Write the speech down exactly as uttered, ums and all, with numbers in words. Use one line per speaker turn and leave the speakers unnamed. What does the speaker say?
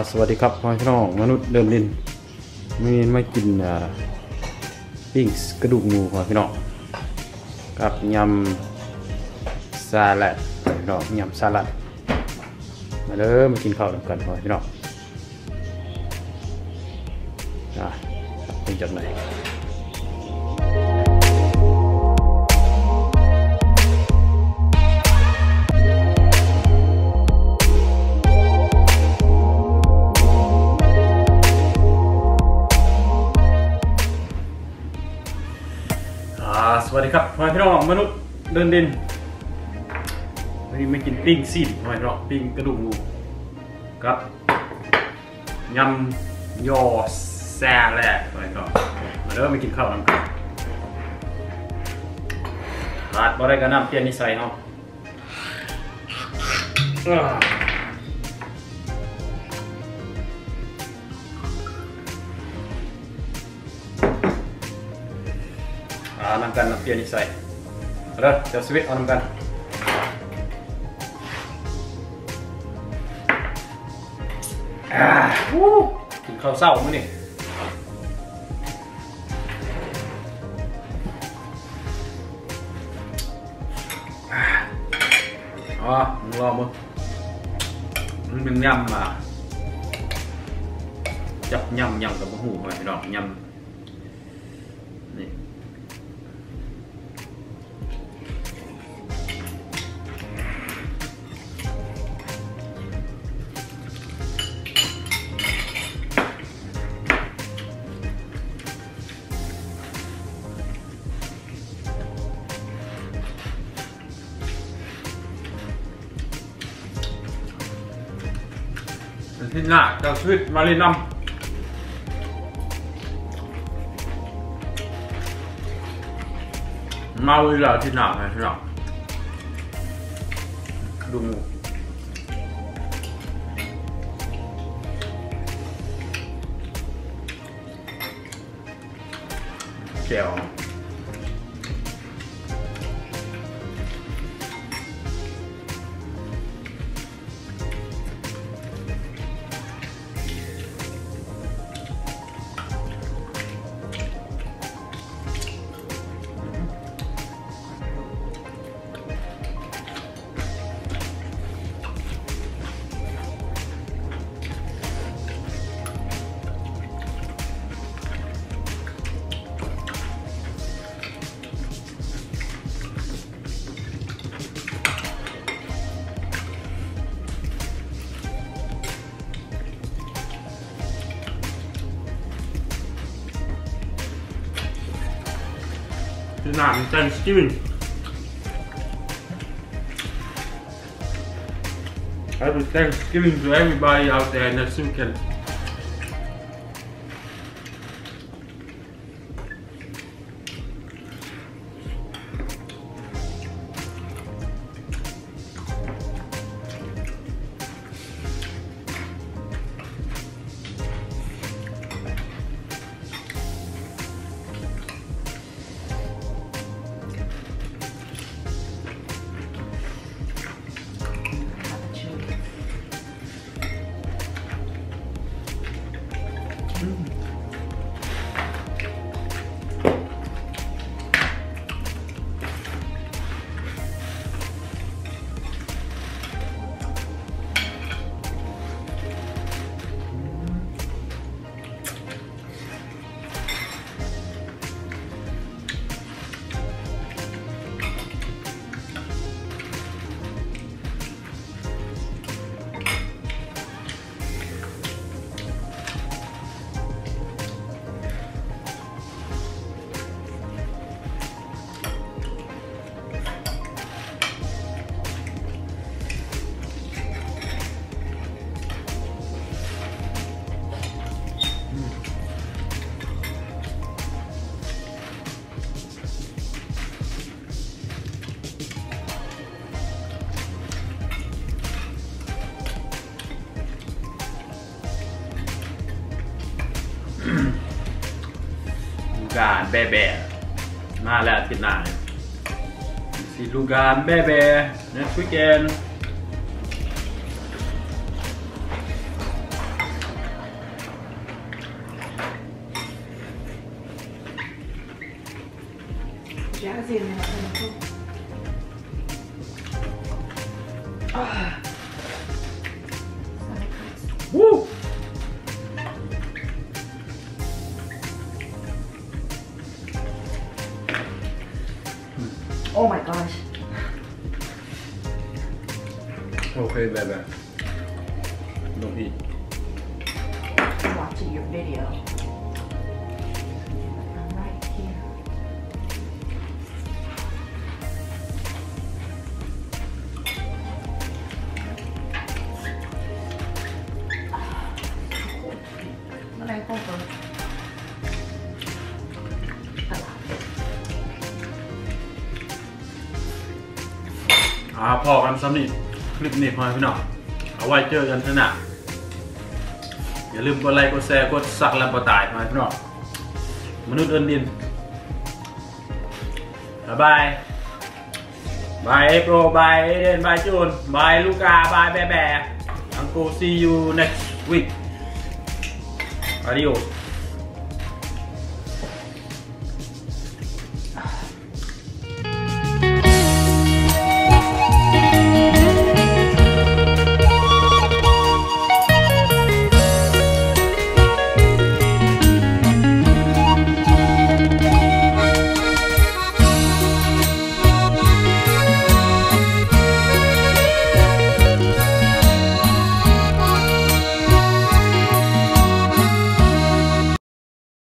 สวัสดีครับพี่น้องมนุษย์เดินดินไม่ไม่กินปิ้งกระดูกหมูพี่น้องกับยำซาลัดพี่น้องยำซาลัดมาเริ่มมากินข้าวกันพี่น้องอ่ะเป็นจังไหนสวัสดีครับพี่น้องมนุษย์เดินดินวันนี้ไม่กินปิ้งซีดพี่น้องปิ้งกระดูกหมูกับยำยอแซ่แหละพี่น้องมาเริ่มมากินข้าวกันขาดบ่ได้ก็น้ำเปลี่ยนนิสัยเนาะน้ำกันน้ำเปลี่ยนนิสัยเริ่มเดี๋ยวสวิตเอาน้ำกันกินข้าวเศร้ามั้งนี่อ๋อมึงรอมึงมันเป็นยำมาจับยำยำกับมะหูมาพี่น้องยำนี่ที่หน้าเจ้าชีวิตมาเลยนำมาเลยแล้วที่หน้าไงที่หน้าดูหมูแก้วที่หน้าเป็น Thanksgiving Happy Thanksgiving to everybody out there in the weekend. Lugar bebê มาแล้วอาทิตย์หน้าสิ Lugar bebê next weekend
jazzy in there. Ah.
Woo!
Oh my gosh.
Okay, baby. Don't eat.
I'm watching your video. I'm right here. What did I go for?
อ่าพอกันสำนีคลิปนี้พอพี่น้องเอาไว้เจอกันที่หน้าอย่าลืมกดไลค์กดแชร์กดซักและกดตายพอพี่น้องมนุษย์เดินดินบ๊ายบายบายโปรบายเดนบายจูนบายลูกาบายแบแบอังกู see you next week adios